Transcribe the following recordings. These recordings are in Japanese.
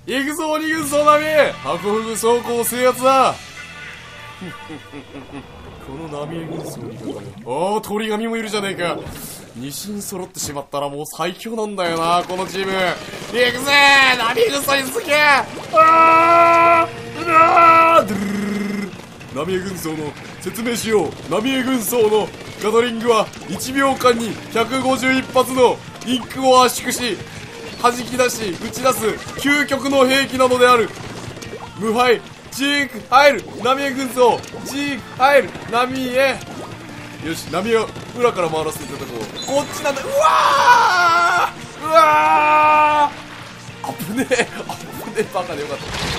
行くぞ鬼軍曹ナミ、ハコフグ装甲制圧だ。このナミエ軍曹にかかる。ああ、鳥神もいるじゃねえか。二神揃ってしまったらもう最強なんだよな、このチーム。行くぜー、ナミエ軍曹に続け。あーうわードゥルルルル。ナミエ軍曹の説明しよう。ナミエ軍曹のガトリングは1秒間に151発のインクを圧縮し弾き出し打ち出す究極の兵器なのである。無敗ジーク入るナミエ軍曹、ジーク入るナミエ。よし、ナミエを裏から回らせていただこう。こっちなんだ。うわーうわー危ねえ危ねえ、バカでよかった。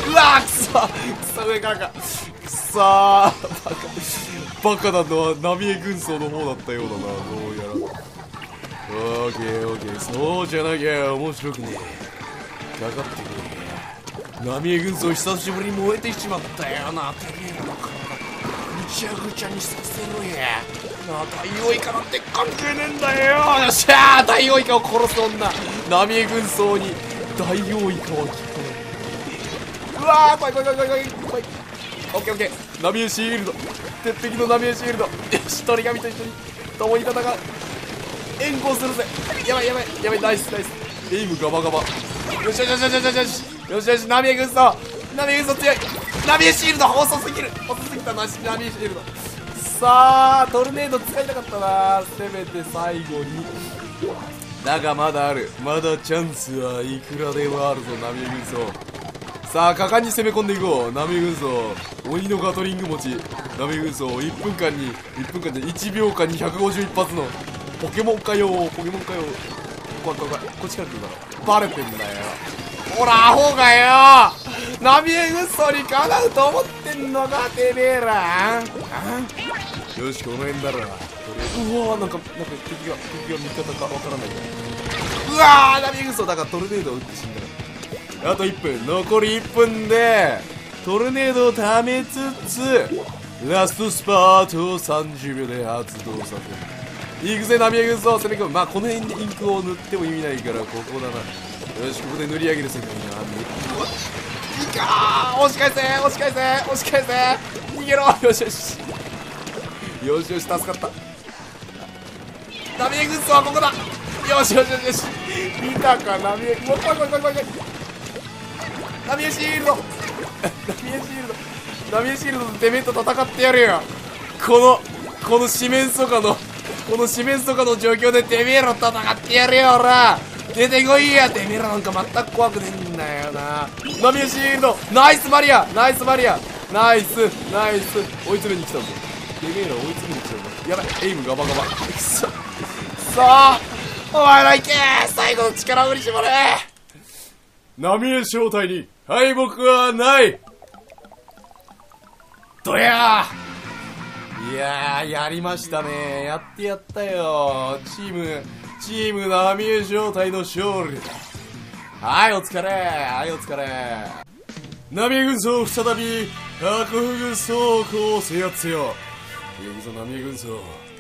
うわーくそ上からか。くそーバカなのはナミエ軍曹の方だったようだな、どうやら。オーケーオーケー、そうじゃなきゃ面白くねえ。かかってくれ。ナミエ軍曹久しぶりに燃えてしまったよな。てめえらの体ぐちゃぐちゃにさせろやなあ。ダイオウイカなんて関係ねえんだよ。よっしゃー、ダイオウイカを殺す女。ナミエ軍曹にダイオウイカは効く。うわー、怖い怖い怖い怖い怖い。オッケーオッケー、ナミエシールド、鉄壁のナミエシールド。よし、鳥神と一緒に共に戦う。援護するぜ。やばいやばいやばい、ナイスナイス。エイムガバガバ。よしよしよしよしよしよしよしよし、ナミエ軍曹、ナミエ軍曹強い。ナミエシールド遅すぎる、遅すぎたな、ナミエシールド。さあトルネード使いたかったな、せめて最後に。だがまだある、まだチャンスはいくらでもあるぞナミエ軍曹。さあ果敢に攻め込んでいこう。ナミエ軍曹鬼のガトリング持ち。ナミエ軍曹1分間で1秒間に151発のポケモンかよポケモンかよ。怖い怖い怖い、こっちから来るだろ、バレてんだよ。ほらアホがよ、ナミエ軍曹にかなうと思ってんのかてめえら。よし、この辺だろ。うわー、なんか敵が味方かわからない。うわー、ナミエ軍曹だからトルネードを撃って死んだら。あと1分、残り1分でトルネードを溜めつつラストスパートを30秒で発動させる。行くぜナミエ軍曹、攻め込む。まあこの辺でインクを塗っても意味ないからここだな。よし、ここで塗り上げる世界にいかー、押し返せ押し返せ押し返せ、逃げろ。よしよしよしよし、助かった。ナミエ軍曹はここだ。よしよしよしよし、見たかナミエ。うわ、怖い怖い怖い怖い。ナミエシールドナミエシールド、ナミエシールドでてめえと戦ってやるよ。この四面楚歌の状況でてめえら戦ってやるよ。ほら出てこいや、てめえらなんか全く怖くねえんだよな。ナミエシールド、ナイスバリアナイスバリア、ナイスナイス。追い詰めに来たぞ、てめえら追い詰めに来たぞ。やばい、エイムガバガバ。くそ、さあお前らいけー、最後の力を振り絞れ。ナミエ正体に敗北はない。どやー、いやー、やりましたね。やってやったよ。チームナミエ正体の勝利。はい、お疲れ。はい、お疲れ。ナミエ軍曹再びハコフグ装甲を制圧せよ。いくぞナミエ軍曹。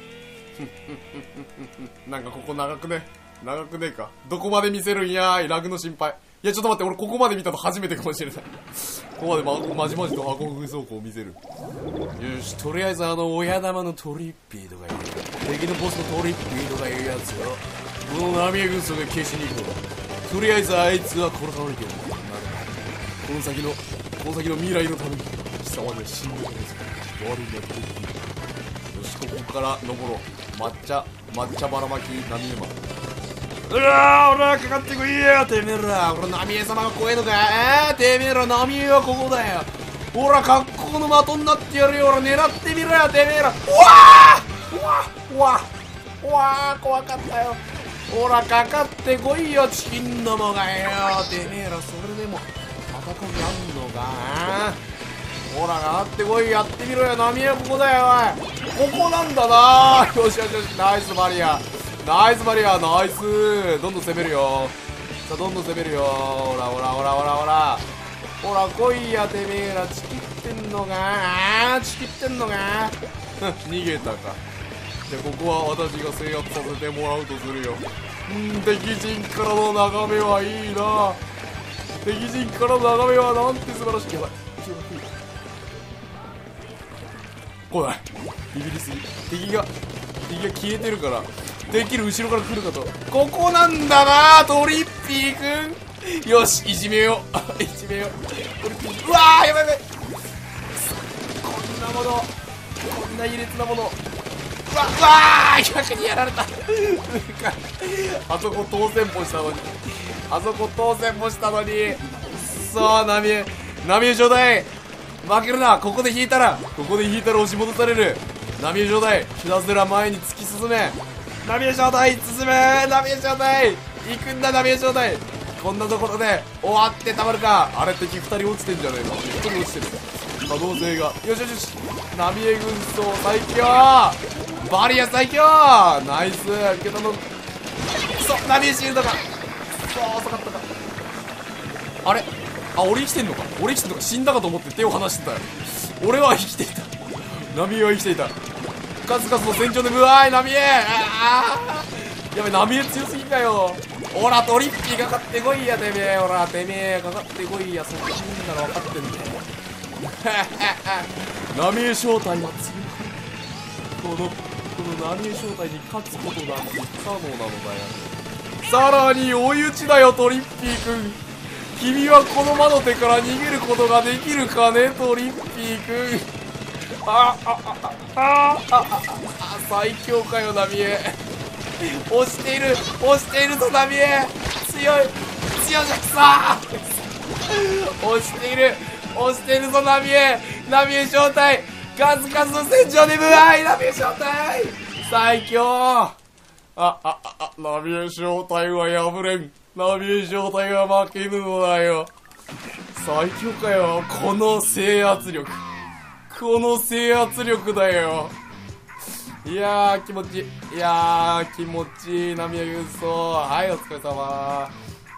なんかここ長くねえか。どこまで見せるんやーい、ラグの心配。いやちょっと待って、俺ここまで見たの初めてかもしれない。ここまでまじまじとハコフグ装甲を見せる。よし、とりあえず親玉のトリッピーとかいう敵のボスのトリッピーとかいうやつよ、このナミエ軍曹で消しに行こう。とりあえずあいつは殺さなきゃならない。この先の未来のために貴様には死んでくれず終わるんだよ。よし、ここから登ろう。抹茶ばらまきナミエマン。うわー、俺はかかってこいや、てめえら。俺ナミエ様が怖えのか。てめえら、ナミエはここだよ。ほら、格好の的になってやるよ。俺狙ってみろよ、てめえら。うわー、怖かったよ。ほら、かかってこいよ、チキンどもがよ。てめえら、それでも戦いあんのか。ほら、かかってこい、やってみろよ。ナミエはここだよ、おい。ここなんだな。よしよしよし、ナイスバリアナイス。どんどん攻めるよ。さあ、どんどん攻めるよ。ほらほら来いや、てめえら。チキってんのか。逃げたか。じゃあここは私が制圧させてもらうとするよ。敵陣からの眺めはいいな。 敵陣からの眺めはなんて素晴らしい。やばい、来ない。ビビりすぎ。敵が消えてるから、できる後ろから来るかと。ここなんだな、トリッピーくん。よし、いじめよう。いじめよう。トリッピー。うわー、やばいやばい。こんなもの、こんな異letなもの。うわー、逆にやられた。あそこ当選もしたのに。あそこ当選もしたのに。さあ、波江状態。負けるな。ここで引いたら押し戻される。波江状態。ひたすら前に突き進め。波江状態、進め。波江状態。行くんだ、波江状態。こんなところで終わってたまるか。あれ敵2人落ちてんじゃねえか。1人落ちてる。可能性が。よしよしよし。波江軍曹最強。バリア最強。ナイス。味方の波江シールドが遅かったか。あれ、俺生きてんのか。死んだかと思って手を離してたよ。俺は生きていた。波江は生きていた。数々の戦場で無愛。波江、やべ、波江強すぎかよ。ほら、トリッピーかかってこいや、てめえ。ほら、てめえかかってこいや。そっちになら分かってんだよ。波江正体は強い。この波江正体に勝つことなんて不可能なのだよ。さらに追い打ちだよ、トリッピーくん。君はこの魔の手から逃げることができるかね、トリッピーくん。最強かよ、波江。押しているぞ、波江。強いじゃくさー。押しているぞ、波江正体。数々の戦場で無愛。波江正体最強。波江正体は破れん。波江正体は負けぬのだよ。最強かよ。この制圧力だよ。いやー気持ちいい。波江軍曹。はい、お疲れ様。